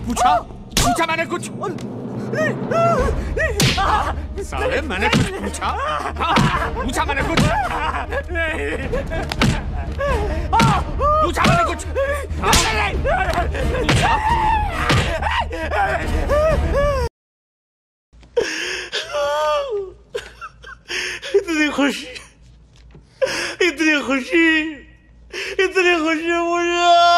पूछा पूछा मैंने कुछ? साले मैंने कुछ पूछा? पूछा मैंने कुछ? पूछा मैंने कुछ? इतनी खुशी, इतनी खुशी, इतनी खुशी मुझे